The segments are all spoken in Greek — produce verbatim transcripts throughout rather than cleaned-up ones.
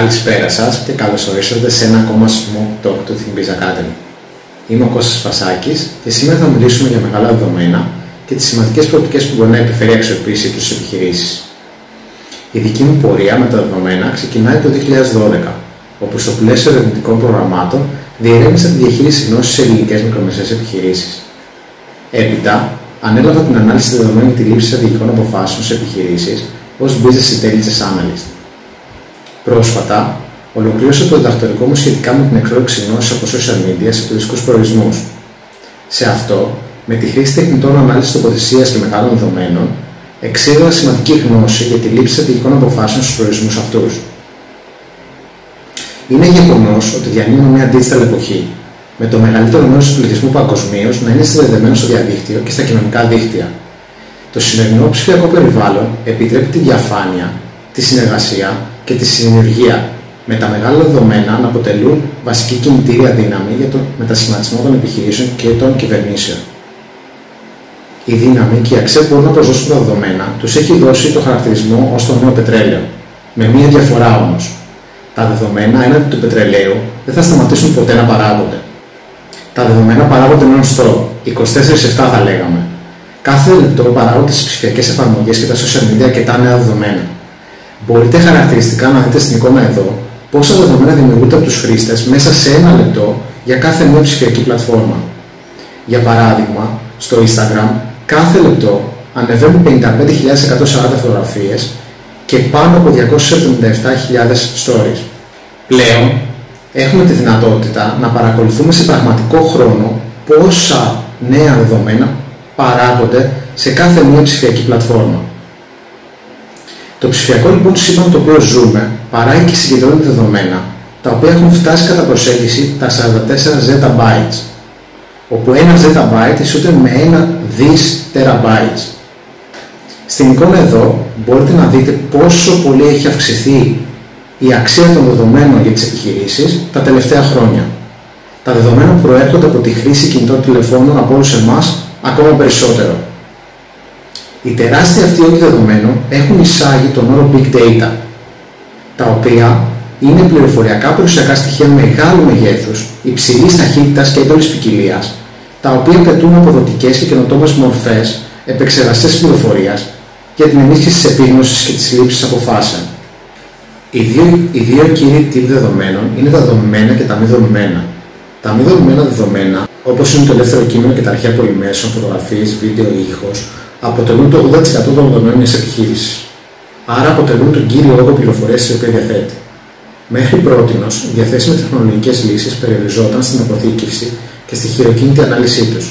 Καλησπέρα σας και καλώς ορίσατε σε ένα ακόμα Smoke Talk του ThinkBiz Academy. Είμαι ο Κώστας Σπασάκης και σήμερα θα μιλήσουμε για μεγάλα δεδομένα και τις σημαντικές προοπτικές που μπορεί να επιφέρει η αξιοποίησή τους στις επιχειρήσεις. Η δική μου πορεία με τα δεδομένα ξεκινάει το δύο χιλιάδες δώδεκα, όπου στο πλαίσιο ερευνητικών προγραμμάτων διερεύνησα τη διαχείριση γνώσης σε ελληνικές μικρομεσαίες επιχειρήσεις. Έπειτα, ανέλαβα την ανάλυση δεδομένων για τη λήψη στρατηγικών αποφάσεων σε επιχειρήσεις ως Business Intelligence Analyst. Πρόσφατα, ολοκλήρωσα το διδακτορικό μου σχετικά με την εξόρυξη γνώσης από social media σε τουριστικούς προορισμούς. Σε αυτό, με τη χρήση τεχνητών ανάλυσης τοποθεσίας και μεγάλων δεδομένων, εξήγαγα σημαντική γνώση για τη λήψη στρατηγικών αποφάσεων στους προορισμούς αυτούς. Είναι γεγονός ότι διανύουμε μια digital εποχή, με το μεγαλύτερο μέρος του πληθυσμού παγκοσμίως να είναι συνδεδεμένο στο διαδίκτυο και στα κοινωνικά δίκτυα. Το σημερινό ψηφιακό περιβάλλον επιτρέπει τη διαφάνεια, τη συνεργασία και τη συνεργία, με τα μεγάλα δεδομένα να αποτελούν βασική κινητήρια δύναμη για τον μετασχηματισμό των επιχειρήσεων και των κυβερνήσεων. Η δύναμη και η αξία που μπορούν να προσδώσουν τα δεδομένα τους έχει δώσει το χαρακτηρισμό ως το νέο πετρέλαιο, με μία διαφορά όμως. Τα δεδομένα έναντι του πετρελαίου δεν θα σταματήσουν ποτέ να παράγονται. Τα δεδομένα παράγονται non-stop, είκοσι τέσσερις επτά θα λέγαμε. Κάθε λεπτό παράγονται στις ψηφιακές εφαρμογές και τα social media και τα νέα δεδομένα. Μπορείτε χαρακτηριστικά να δείτε στην εικόνα εδώ πόσα δεδομένα δημιουργούνται από τους χρήστες μέσα σε ένα λεπτό για κάθε νέα ψηφιακή πλατφόρμα. Για παράδειγμα, στο Instagram κάθε λεπτό ανεβαίνουν πενήντα πέντε χιλιάδες εκατόν σαράντα φωτογραφίες και πάνω από διακόσιες εβδομήντα επτά χιλιάδες stories. Πλέον, έχουμε τη δυνατότητα να παρακολουθούμε σε πραγματικό χρόνο πόσα νέα δεδομένα παράγονται σε κάθε μία ψηφιακή πλατφόρμα. Το ψηφιακό λοιπόν σύμπαν το οποίο ζούμε παράγει και συγκεντρώνει δεδομένα, τα οποία έχουν φτάσει κατά προσέγγιση τα σαράντα τέσσερα zettabytes, όπου ένα zettabyte ισούται με ένα δις terabytes. Στην εικόνα εδώ μπορείτε να δείτε πόσο πολύ έχει αυξηθεί η αξία των δεδομένων για τις επιχειρήσεις τα τελευταία χρόνια. Τα δεδομένα που προέρχονται από τη χρήση κινητών τηλεφώνων από όλους εμάς ακόμα περισσότερο. Οι τεράστιοι αυτοί όγκοι δεδομένων έχουν εισάγει τον όρο Big Data, τα οποία είναι πληροφοριακά περιουσιακά στοιχεία μεγάλου μεγέθους, υψηλής ταχύτητας και έντονης ποικιλίας, τα οποία απαιτούν αποδοτικές και καινοτόμες μορφές επεξεργαστές πληροφορίας για την ενίσχυση της επίγνωσης και της λήψης αποφάσεων. Οι δύο, οι δύο κύριοι τύποι δεδομένων είναι τα δομημένα και τα μη δομημένα. Τα μη δομημένα δεδομένα, όπως είναι το ελεύθερο κείμενο και τα αρχαία πολυμέσων, φωτογραφίες, βίντεο ή ήχος, αποτελούν το ογδόντα τοις εκατό των δεδομένων μιας επιχείρησης. Άρα αποτελούν τον κύριο όγκο πληροφορίας την οποία διαθέτει. Μέχρι πρότινος, οι διαθέσιμες τεχνολογικές λύσεις περιοριζόταν στην αποθήκευση και στη χειροκίνητη ανάλυση τους.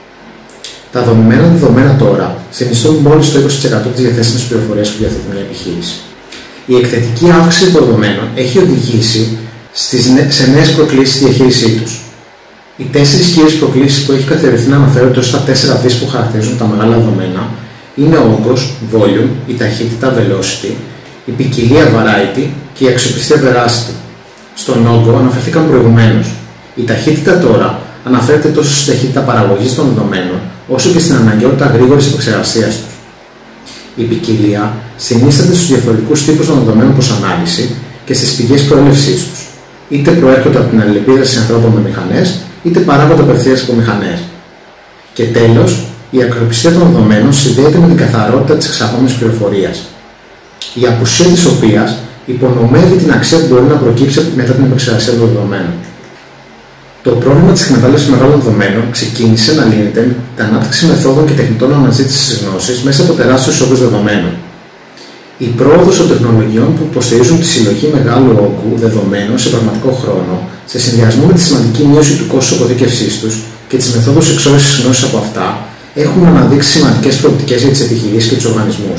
Τα δομημένα δεδομένα τώρα συνιστούν μόλις το είκοσι τοις εκατό της διαθέσιμης πληροφορίας που διαθέτει μια επιχείρηση. Η εκθετική αύξηση των δεδομένων έχει οδηγήσει στις νε... σε νέες προκλήσεις στη διαχείρισή τους. Οι τέσσερις κύριες προκλήσεις που έχει καθιερωθεί να αναφέρονται ως τα τέσσερα βις που χαρακτηρίζουν τα μεγάλα δεδομένα είναι ο όγκος, volume, η ταχύτητα, velocity, η ποικιλία, variety και η αξιοπιστία, veracity. Στον όγκο αναφερθήκαμε προηγουμένως. Η ταχύτητα τώρα αναφέρεται τόσο στην ταχύτητα παραγωγής των δεδομένων, όσο και στην αναγκαιότητα γρήγορης επεξεργασίας τους. Η ποικιλία συνίσταται στους διαφορετικούς τύπους των δεδομένων προς ανάλυση και στις πηγές προέλευσής τους. Είτε προέρχονται από την αλληλεπίδραση ανθρώπων με μηχανές, είτε παράγονται απευθείας από μηχανές. Και τέλος, η αξιοπιστία των δεδομένων συνδέεται με την καθαρότητα της εξαγόμενης πληροφορίας, η απουσία της οποίας υπονομεύει την αξία που μπορεί να προκύψει μετά την επεξεργασία των δεδομένων. Το πρόβλημα της εκμετάλλευσης μεγάλων δεδομένων ξεκίνησε να λύνεται με την ανάπτυξη μεθόδων και τεχνητών αναζήτησης της γνώσης μέσα από τεράστιους όγκους δεδομένων. Η πρόοδος των τεχνολογιών που υποστηρίζουν τη συλλογή μεγάλου όγκου δεδομένων σε πραγματικό χρόνο, σε συνδυασμό με τη σημαντική μείωση του κόστους αποθήκευσής τους και τις μεθόδους εξόρυξης γνώσης από αυτά, έχουν αναδείξει σημαντικές προοπτικές για τις επιχειρήσεις και τους οργανισμούς.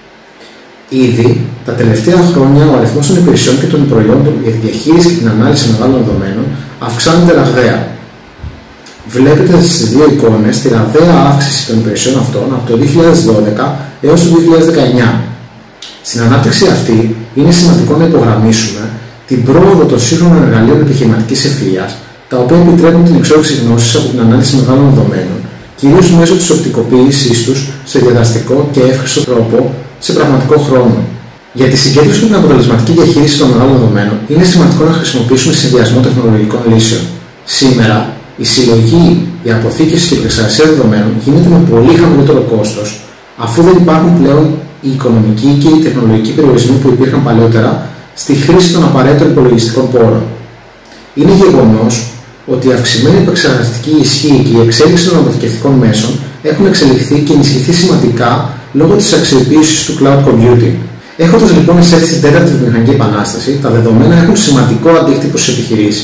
Ήδη τα τελευταία χρόνια ο αριθμός των υπηρεσιών και των προϊόντων για τη διαχείριση και την ανάλυση μεγάλων δεδομένων αυξάνεται ραγδαία. Βλέπετε στις δύο εικόνες τη ραγδαία αύξηση των υπηρεσιών αυτών από το δύο χιλιάδες δώδεκα έως το δύο χιλιάδες δεκαεννιά. Στην ανάπτυξη αυτή είναι σημαντικό να υπογραμμίσουμε την πρόοδο των σύγχρονων εργαλείων επιχειρηματικής ευφυΐας, τα οποία επιτρέπουν την εξόρυξη γνώσης από την ανάλυση μεγάλων δεδομένων, κυρίως μέσω της οπτικοποίησής τους σε διαδραστικό και εύχριστο τρόπο σε πραγματικό χρόνο. Για τη συγκέντρωση και την αποτελεσματική διαχείριση των μεγάλων δεδομένων είναι σημαντικό να χρησιμοποιήσουμε συνδυασμό τεχνολογικών λύσεων. Σήμερα, η συλλογή, η αποθήκευση και η επεξεργασία δεδομένων γίνεται με πολύ χαμηλότερο κόστος, αφού δεν υπάρχουν πλέον οι οικονομικοί και οι τεχνολογικοί περιορισμοί που υπήρχαν παλαιότερα στη χρήση των απαραίτητων υπολογιστικών πόρων. Είναι γεγονός ότι η αυξημένη επεξεργαστική ισχύ και η εξέλιξη των αποθηκευτικών μέσων έχουν εξελιχθεί και ενισχυθεί σημαντικά λόγω της αξιοποίησης του cloud computing. Έχοντας λοιπόν εισέλθει στην τέταρτη βιομηχανική επανάσταση, τα δεδομένα έχουν σημαντικό αντίκτυπο στις επιχειρήσεις.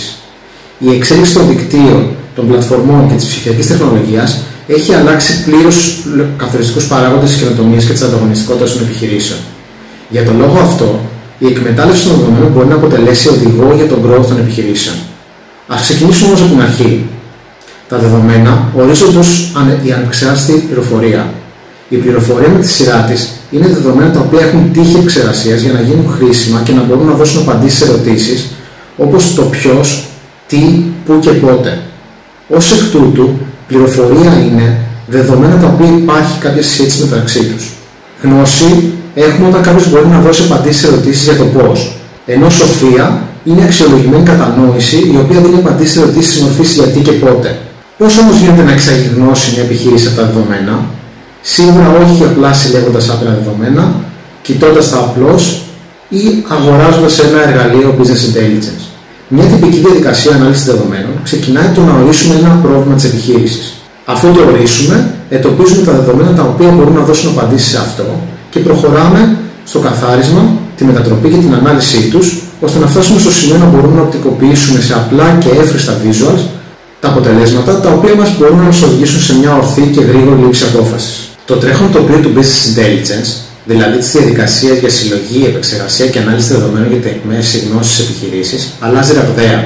Η εξέλιξη των δικτύων, των πλατφορμών και της ψηφιακής τεχνολογίας έχει αλλάξει πλήρως τους καθοριστικούς παράγοντες της καινοτομίας και της ανταγωνιστικότητας των επιχειρήσεων. Για τον λόγο αυτό, η εκμετάλλευση των δεδομένων μπορεί να αποτελέσει οδηγό για τον growth των επιχειρήσεων. Ας ξεκινήσουμε όμως από την αρχή. Τα δεδομένα ορίζονται ως η ανεξάρτητη πληροφορία. Η πληροφορία με τη σειρά της είναι δεδομένα τα οποία έχουν τύχη επεξεργασίας για να γίνουν χρήσιμα και να μπορούν να δώσουν απαντήσεις σε ερωτήσεις όπως το ποιος, τι, πού και πότε. Ως εκ τούτου, πληροφορία είναι δεδομένα τα οποία υπάρχει κάποια σχέση μεταξύ τους. Γνώση έχουμε όταν κάποιος μπορεί να δώσει απαντήσεις σε ερωτήσεις για το πώς, ενώ σοφία είναι αξιολογημένη κατανόηση η οποία δίνει απαντήσεις σε ερωτήσεις της μορφής γιατί και πότε. Πώς όμως γίνεται να εξάγει γνώση μια επιχείρηση από τα δεδομένα? Σίγουρα όχι απλά συλλέγοντας άπειρα δεδομένα, κοιτώντας τα απλώς ή αγοράζοντας ένα εργαλείο business intelligence. Μια τυπική διαδικασία ανάλυσης δεδομένων ξεκινάει το να ορίσουμε ένα πρόβλημα της επιχείρησης. Αφού το ορίσουμε, εντοπίζουμε τα δεδομένα τα οποία μπορούν να δώσουν απαντήσεις σε αυτό και προχωράμε στο καθάρισμα, τη μετατροπή και την ανάλυση τους, ώστε να φτάσουμε στο σημείο να μπορούμε να οπτικοποιήσουμε σε απλά και εύχριστα visuals τα αποτελέσματα τα οποία μας μπορούν να μας οδηγήσουν σε μια ορθή και γρήγορη λήψη απόφασης. Το τρέχον τοπίο του business intelligence, δηλαδή της διαδικασίας για συλλογή, επεξεργασία και ανάλυση δεδομένων για την εκμεύση γνώσης της επιχειρήσης, αλλάζει ραγδαία.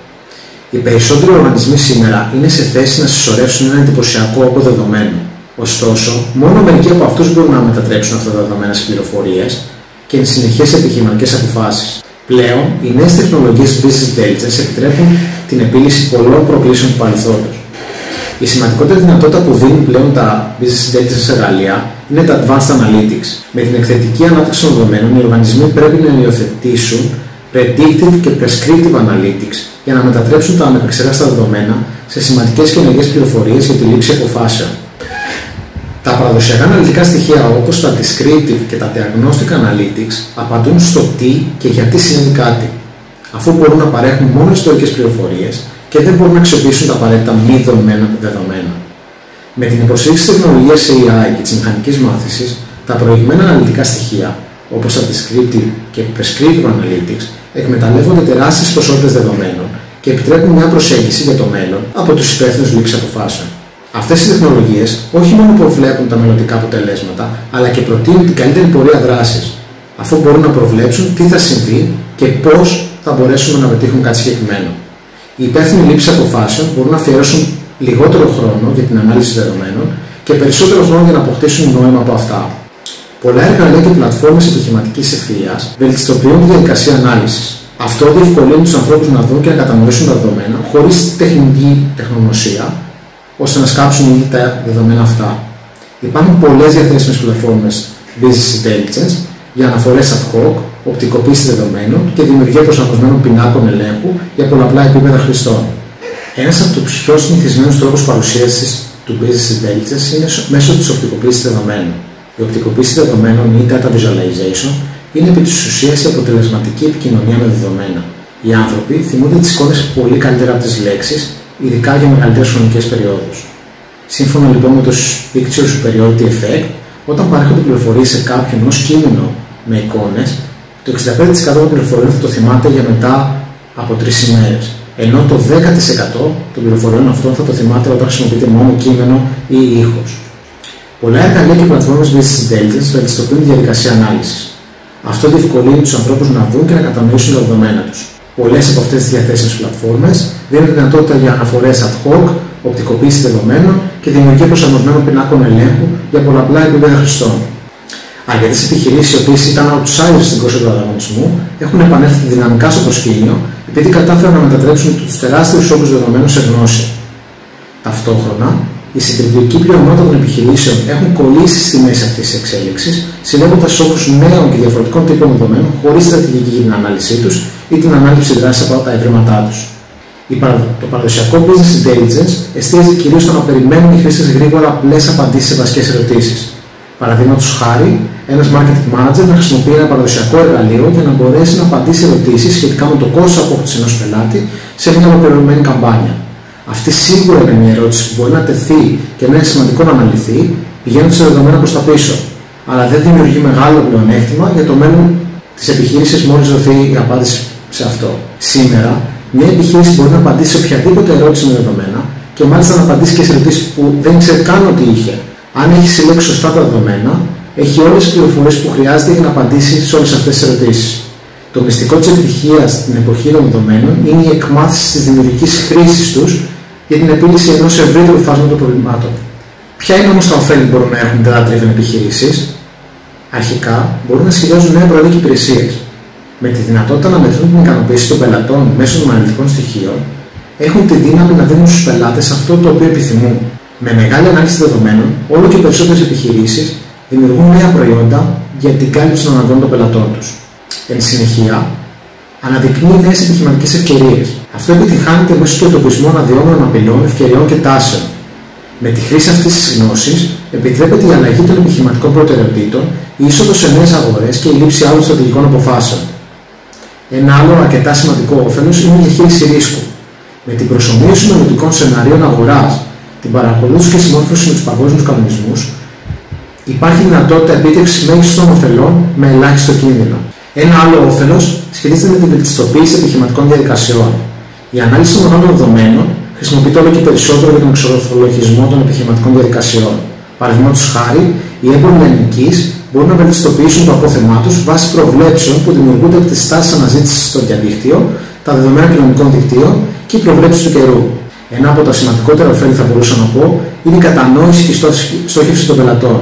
Οι περισσότεροι οργανισμοί σήμερα είναι σε θέση να συσσωρεύσουν ένα εντυπωσιακό όγκο δεδομένων. Ωστόσο, μόνο μερικοί από αυτούς μπορούν να μετατρέψουν αυτά τα δεδομένα σε πληροφορίες και εν συνεχεία σε επιχειρηματικές αποφάσεις. Πλέον, οι νέες τεχνολογίες business intelligence επιτρέπουν την επίλυση πολλών προκλήσεων του παρελθόντος. Η σημαντικότερη δυνατότητα που δίνουν πλέον τα business intelligence εργαλεία είναι τα advanced analytics. Με την εκθετική ανάπτυξη των δεδομένων, οι οργανισμοί πρέπει να υιοθετήσουν predictive και prescriptive analytics για να μετατρέψουν τα ανεπεξεργάστα δεδομένα σε σημαντικές και ενεργές πληροφορίες για τη λήψη αποφάσεων. Τα παραδοσιακά αναλυτικά στοιχεία όπως τα descriptive και τα diagnostic analytics απαντούν στο τι και γιατί συνέβη κάτι, αφού μπορούν να παρέχουν μόνο ιστορικές πληροφορίες και δεν μπορούν να αξιοποιήσουν τα απαραίτητα μη δομημένα δεδομένα. Με την υποστήριξη της τεχνολογίας έι άι και της μηχανικής μάθησης, τα προηγμένα αναλυτικά στοιχεία, όπως τα descriptive και prescriptive analytics, εκμεταλλεύονται τεράστιες ποσότητες δεδομένων και επιτρέπουν μια προσέγγιση για το μέλλον από τους υπεύθυνους λήψης αποφάσεων. Αυτές οι τεχνολογίες όχι μόνο προβλέπουν τα μελλοντικά αποτελέσματα, αλλά και προτείνουν την καλύτερη πορεία δράσης, αφού μπορούν να προβλέψουν τι θα συμβεί και πώς θα μπορέσουμε να πετύχουμε κάτι συγκεκριμένο. Οι υπεύθυνοι λήψης αποφάσεων μπορούν να αφιερώσουν λιγότερο χρόνο για την ανάλυση δεδομένων και περισσότερο χρόνο για να αποκτήσουν νόημα από αυτά. Πολλά εργαλεία και πλατφόρμες επιχειρηματικής ευφυΐας βελτιστοποιούν τη διαδικασία ανάλυσης. Αυτό διευκολύνει τους ανθρώπους να δουν και να κατανοήσουν τα δεδομένα χωρίς τεχνική τεχνογνωσία, ώστε να σκάψουν ήδη τα δεδομένα αυτά. Υπάρχουν πολλές διαθέσιμες πλατφόρμες business intelligence για αναφορές ad hoc, οπτικοποίηση δεδομένων και δημιουργία προσαρμοσμένων πινάκων ελέγχου για πολλαπλά επίπεδα χρηστών. Ένας από τους πιο συνηθισμένους τρόπους παρουσίασης του business intelligence είναι μέσω της οπτικοποίησης δεδομένων. Η οπτικοποίηση δεδομένων ή data visualization είναι επί της ουσίας η αποτελεσματική επικοινωνία με δεδομένα. Οι άνθρωποι θυμούνται τις εικόνες πολύ καλύτερα από τις λέξεις, ειδικά για μεγαλύτερες χρονικές περιόδους. Σύμφωνα λοιπόν με το Picture Superiority Effect, όταν παρέχονται πληροφορίες σε κάποιον ως κείμενο με εικόνες, το εξήντα πέντε τοις εκατό των πληροφοριών θα το θυμάται για μετά από τρεις ημέρες, ενώ το δέκα τοις εκατό των πληροφοριών αυτών θα το θυμάται όταν χρησιμοποιείται μόνο κείμενο ή ήχος. Πολλά εργαλεία και πλατφόρμες business intelligence βελτιστοποιούν τη διαδικασία ανάλυσης. Αυτό διευκολύνει τους ανθρώπους να δουν και να κατανοήσουν τα δεδομένα τους. Πολλές από αυτές τις διαθέσιμες πλατφόρμες δίνουν δυνατότητα για αναφορές ad hoc, οπτικοποίηση δεδομένων και δημιουργία προσαρμοσμένων πινάκων ελέγχου για πολλαπλά επίπεδα χρηστών. Αρκετές επιχειρήσεις οι οποίες ήταν outsiders στην κόρση του ανταγωνισμού έχουν επανέλθει δυναμικά στο προσκήνιο επειδή κατάφεραν να μετατρέψουν τους τεράστιους όγκους δεδομένων σε γνώση. Ταυτόχρονα, Η συντριπτική πλειονότητα των επιχειρήσεων έχουν κολλήσει στη μέση αυτής της εξέλιξης, συλλέγοντας όγκους νέων και διαφορετικών τύπων δεδομένων χωρίς στρατηγική για την ανάλυση τους ή την ανάληψη δράσης από τα ευρήματά τους. Το παραδοσιακό business intelligence εστίαζε κυρίως στο να περιμένουν οι χρήστες γρήγορα απλές απαντήσεις σε βασικές ερωτήσεις. Παραδείγματος χάρη, ένας marketing manager να χρησιμοποιεί ένα παραδοσιακό εργαλείο για να μπορέσει να απαντήσει ερωτήσεις σχετικά με το κόστος απόκτησης ενός πελάτη σε μια ολοκληρωμένη καμπάνια. Αυτή σίγουρα είναι μια ερώτηση που μπορεί να τεθεί και να είναι σημαντικό να αναλυθεί, πηγαίνοντας σε δεδομένα προς τα πίσω, αλλά δεν δημιουργεί μεγάλο πλεονέκτημα για το μέλλον της επιχείρησης μόλις δοθεί η απάντηση σε αυτό. Σήμερα, μια επιχείρηση μπορεί να απαντήσει σε οποιαδήποτε ερώτηση με δεδομένα και μάλιστα να απαντήσει και σε ερωτήσεις που δεν ήξερε καν ότι είχε. Αν έχει συλλέξει σωστά τα δεδομένα, έχει όλες τις πληροφορίες που χρειάζεται για να απαντήσει σε όλες αυτές τις ερωτήσεις. Το μυστικό της επιτυχίας στην εποχή των δεδομένων είναι η εκμάθηση της δημιουργικής χρήσης τους για την επίλυση ενός ευρύτερου φάσματος προβλημάτων. Ποια είναι όμως τα ωφέλη που μπορούν να έχουν data-driven επιχειρήσεις? Αρχικά, μπορούν να σχεδιάζουν νέα προϊόντα και υπηρεσίες. Με τη δυνατότητα να μετρούν την ικανοποίηση των πελατών μέσω των αναλυτικών στοιχείων, έχουν τη δύναμη να δίνουν στους πελάτες αυτό το οποίο επιθυμούν. Με μεγάλη ανάλυση δεδομένων, όλο και περισσότερες επιχειρήσεις δημιουργούν νέα προϊόντα για την κάλυψη των αναγκών των πελατών τους. Εν συνεχεία, αναδεικνύει νέες επιχειρηματικές ευκαιρίες. Αυτό επιτυγχάνεται μέσω του εντοπισμού αναδυόμενων απειλών, ευκαιριών και τάσεων. Με τη χρήση αυτής της γνώσης, επιτρέπεται η αλλαγή των επιχειρηματικών προτεραιοτήτων, η είσοδος σε νέες αγορές και η λήψη άλλων στρατηγικών αποφάσεων. Ένα άλλο αρκετά σημαντικό όφελος είναι η διαχείριση ρίσκου. Με την προσομοίωση μελλοντικών σενάριων αγοράς, την παρακολούθηση και συμμόρφωση με τους παγκόσμιους κανονισμούς, υπάρχει δυνατότητα επίτευξης μέγιστων ωφελών με ελάχιστο κίνδυνο. Ένα άλλο όφελος σχετίζεται με την βελτιστοποίηση επιχειρηματικών διαδικασιών. Η ανάλυση των μεγάλων δεδομένων χρησιμοποιείται όλο και περισσότερο για τον εξορθολογισμό των επιχειρηματικών διαδικασιών. Παραδείγματος χάρη, οι έμποροι λιανικής μπορούν να βελτιστοποιήσουν το απόθεμά τους βάσει προβλέψεων που δημιουργούνται από τις τάσεις αναζήτησης στο διαδίκτυο, τα δεδομένα κοινωνικών δικτύων και οι προβλέψεις του καιρού. Ένα από τα σημαντικότερα ωφέλη, θα μπορούσα να πω, είναι η κατανόηση και η στόχευση των πελατών.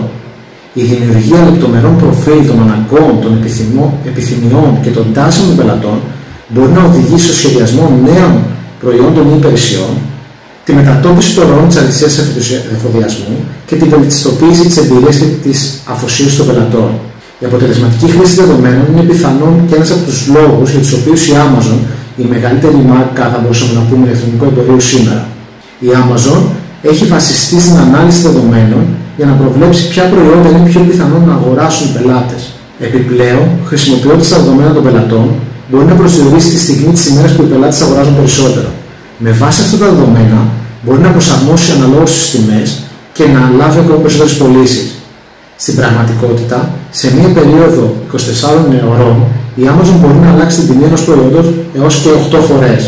Η δημιουργία λεπτομερών προφίλ των αναγκών, των επιθυμιών και των τάσεων των πελατών μπορεί να οδηγήσει στο σχεδιασμό νέων προϊόντων ή υπηρεσιών, τη μετατόπιση των ροών της αλυσίδας εφοδιασμού και την βελτιστοποίηση της εμπειρίας και της αφοσίωσης των πελατών. Η αποτελεσματική χρήση δεδομένων είναι πιθανόν και ένας από τους λόγους για τους οποίους η Amazon, η μεγαλύτερη μάρκα, θα μπορούσαμε να πούμε, ηλεκτρονικού εμπορίου σήμερα. Η Amazon έχει βασιστεί στην ανάλυση δεδομένων για να προβλέψει ποια προϊόντα είναι πιο πιθανόν να αγοράσουν οι πελάτες. Επιπλέον, χρησιμοποιώντας τα δεδομένα των πελατών, μπορεί να προσδιορίσει τη στιγμή της ημέρας που οι πελάτες αγοράζουν περισσότερο. Με βάση αυτά τα δεδομένα, μπορεί να προσαρμόσει αναλόγως τις τιμές και να λάβει ακόμα περισσότερες πωλήσεις. Στην πραγματικότητα, σε μία περίοδο είκοσι τεσσάρων ωρών, η Amazon μπορεί να αλλάξει την τιμή ενός προϊόντος έως και οκτώ φορές.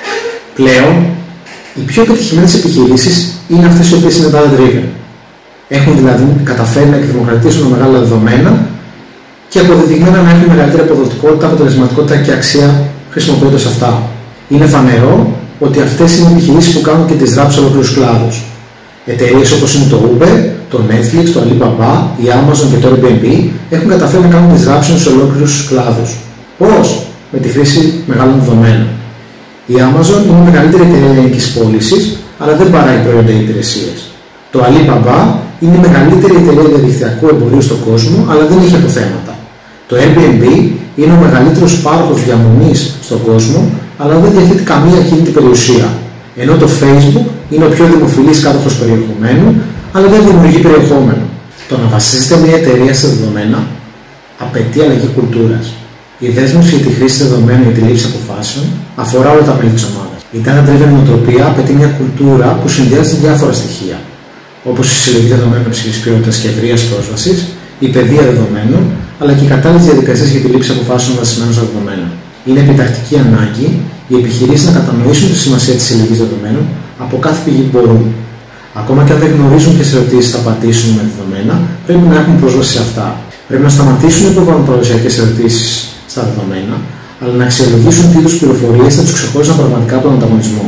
Πλέον, οι πιο επιτυχημένες επιχειρήσεις είναι αυτές οι οποίες είναι data-driven. Έχουν δηλαδή καταφέρει να εκδημοκρατήσουν μεγάλα δεδομένα και αποδεδειγμένα να έχουν μεγαλύτερη αποδοτικότητα, αποτελεσματικότητα και αξία χρησιμοποιώντας αυτά. Είναι φανερό ότι αυτές είναι οι επιχειρήσεις που κάνουν και τις δράψεις σε ολόκληρους κλάδους. Εταιρείες όπως είναι το Uber, το Netflix, το Alibaba, η Amazon και το Airbnb έχουν καταφέρει να κάνουν τις δράψεις σε ολόκληρους κλάδους. Πώς? Με τη χρήση μεγάλων δεδομένων. Η Amazon είναι η μεγαλύτερη εταιρεία λιανικής πώλησης, αλλά δεν παράγει προϊόντα ή υπηρεσίες. Το Alibaba είναι η μεγαλύτερη εταιρεία διαδικτυακού εμπορίου στον κόσμο, αλλά δεν έχει αποθέματα. Το Airbnb είναι ο μεγαλύτερος πάροχος διαμονής στον κόσμο, αλλά δεν διαθέτει καμία ακίνητη περιουσία. Ενώ το Facebook είναι ο πιο δημοφιλής κάτοχος περιεχομένου, αλλά δεν δημιουργεί περιεχόμενο. Το να βασίζεται μια εταιρεία σε δεδομένα απαιτεί αλλαγή κουλτούρας. Η δέσμευση για τη χρήση δεδομένων για τη λήψη αποφάσεων αφορά όλα τα μέλη της ομάδας. Η data-driven νοοτροπία απαιτεί μια κουλτούρα που συνδυάζει διάφορα στοιχεία, όπως η συλλογή δεδομένων υψηλής ποιότητας και ευρείας πρόσβασης, η παιδεία δεδομένων, αλλά και οι κατάλληλες διαδικασίες για τη λήψη αποφάσεων βασισμένων στα δεδομένα. Είναι επιτακτική ανάγκη οι επιχειρήσεις να κατανοήσουν τη σημασία της συλλογής δεδομένων από κάθε πηγή που μπορούν. Ακόμα και αν δεν γνωρίζουν ποιες ερωτήσεις θα απαντήσουν με δεδομένα, πρέπει να έχουν πρόσβαση σε αυτά. Πρέπει να σταματήσουν να υποβάλουν παραδοσιακές ερωτήσεις στα δεδομένα, αλλά να αξιολογήσουν τι είδους πληροφορίες θα τους ξεχώριζαν πραγματικά από τον ανταγωνισμό.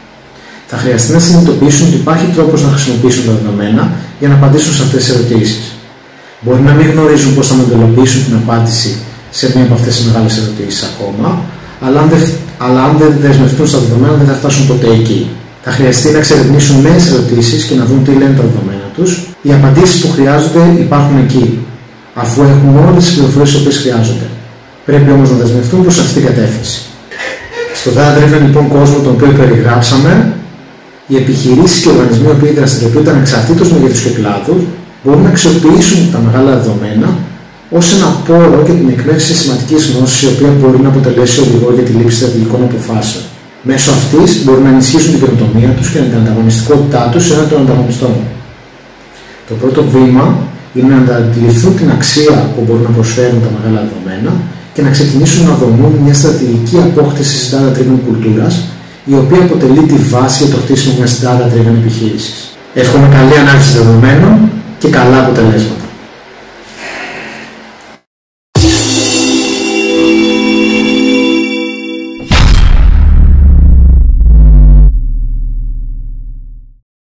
Θα χρειαστεί να συνειδητοποιήσουν ότι υπάρχει τρόπος να χρησιμοποιήσουν τα δεδομένα για να απαντήσουν σε αυτές τις ερωτήσεις. Μπορεί να μην γνωρίζουν πώς θα μοντελοποιήσουν την απάντηση σε μία από αυτές τις μεγάλες ερωτήσεις ακόμα, αλλά αν δεν, αλλά αν δεν δεσμευτούν στα δεδομένα δεν θα φτάσουν ποτέ εκεί. Θα χρειαστεί να εξερευνήσουν νέες ερωτήσεις και να δουν τι λένε τα δεδομένα τους. Οι απαντήσεις που χρειάζονται υπάρχουν εκεί, αφού έχουν όλες τις πληροφορίες που χρειάζονται. Πρέπει όμως να δεσμευτούν προς αυτή την κατεύθυνση. Στο data-driven λοιπόν κόσμο τον οποίο περιγράψαμε, οι επιχειρήσεις και οι οργανισμοί οι οποίοι δραστηριοποιούνται ανεξαρτήτως μεγέθους και κλάδους μπορούν να αξιοποιήσουν τα μεγάλα δεδομένα ως ένα πόρο για την εκμάθηση σημαντικής γνώσης, η οποία μπορεί να αποτελέσει οδηγό για τη λήψη στρατηγικών αποφάσεων. Μέσω αυτής μπορούν να ενισχύσουν την καινοτομία τους και την ανταγωνιστικότητά τους έναντι των ανταγωνιστών. Το πρώτο βήμα είναι να αντιληφθούν την αξία που μπορούν να προσφέρουν τα μεγάλα δεδομένα και να ξεκινήσουν να δομούν μια στρατηγική απόκτηση data-driven κουλτούρας, η οποία αποτελεί τη βάση για το χτίσιμο μιας data-driven επιχείρησης. Εύχομαι καλή ανάλυση δεδομένων και καλά αποτελέσματα.